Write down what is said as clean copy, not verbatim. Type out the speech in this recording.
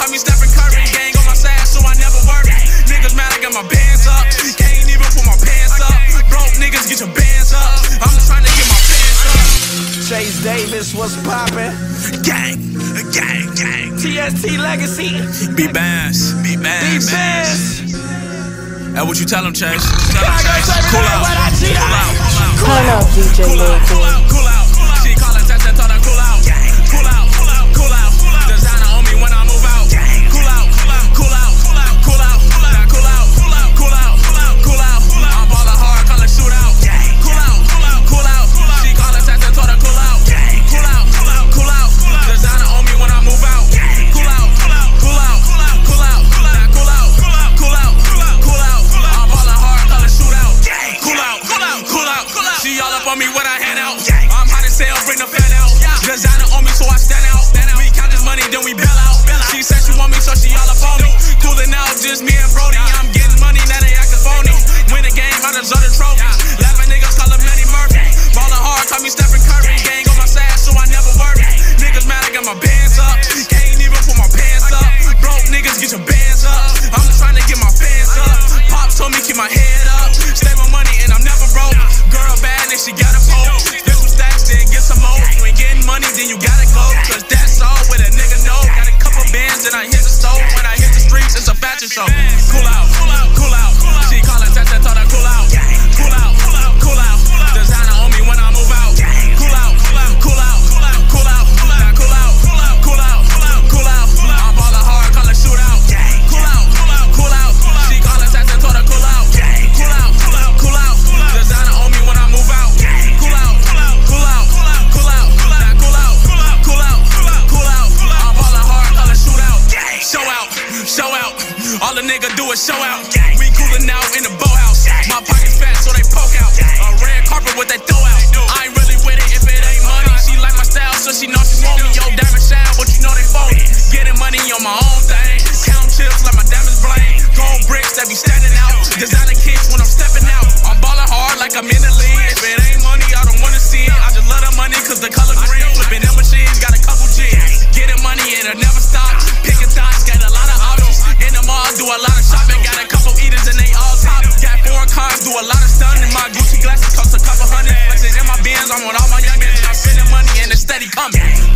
call me Stephen Curry. Gang on my side, so I never worry. Niggas mad, I got my bands up. Can't even put my pants up. Broke niggas, get your bands up. I'm trying to get my pants up. Chase Davis, what's poppin'? Gang, gang, gang. TST Legacy. Be Bass, be Bass. Be Bass. That's what you tell him, Chase. Tell him, Chase. Cool out. Cool out. Turn up, DJ Lil Cool out. Cool out. She call it test and told her cool out. Cool out. Cool out. Designer on me when I move out. Cool out. Cool out. Cool out. Now cool out. Cool out. Cool out. I'm ballin' hard, call it shoot out. Cool out. Cool out. She call it test and told her cool out. Cool out. Cool out. Designer on me when I move out. Cool out. Cool out. Cool out. Now cool out. Cool out. Cool out. I'm ballin' hard, call it shoot out. Cool out. Cool out. She all up on me when I hand out. I'm hot as hell, bring the fan out. Designer on me, so I stand out. We count this money, then we bail out. She said she want me, so she all up on me. Coolin' out, just me and Brody. I'm getting money, now they actin' phony. Win the game, I deserve the trophy. Laughing niggas call him Eddie Murphy. Ballin' hard, call me Stephen Curry. Gang on my side, so I never worry. Niggas mad, I got my bands up. Can't even put my pants up. Broke niggas, get your bands up. I'm just trying to get my fans up. Pops told me keep my head up. Stay my money and I'm never broke. Girl bad and she got a pole. Spit some stacks, then get some more. You ain't getting money, then you gotta go. Cause that's all what a nigga know. Got a couple bands and I hit the stove. When I hit the streets, it's a fashion show. Cool out, cool out. She callin' test and told her cool out. Cool out, cool out. Designer on me when I move out. Cool out, cool out. Cool out, now cool out. Cool out, cool out. I'm ballin' hard, call it shoot out. Cool out, cool out. She callin' test and told her cool out. Cool out, cool out. Designer on me when I move out. Cool out, cool out. Cool out, now cool out. Cool out, cool out. I'm ballin' hard, call it shoot out. Show out, show out. All the nigga do is show out. We coolin' out in the boathouse. My pockets fat, so they poke out. A red carpet with that throw out. I ain't really with it if it ain't money. She like my style, so she know she want me. Yo, diamond shine, but you know they phony. Getting money on my own thing. Count chips like my diamonds bling. Gold bricks that be standing out. Designer kicks when I'm stepping out. I'm ballin' hard like I'm in the league. If it ain't money, I don't wanna see it. I just love the money cause the color green. Flipping them machines, got a couple G's. Getting money, it'll never stop. Picking thoughts, got a lot of options. In the mall, do a lot of shopping. Got a couple eaters and they all top. Got foreign cars, do a lot of stunning. My Gucci glasses cost a couple hundred. Flexing in my Benz, I'm on all my youngins. I'm spending money and it's steady coming.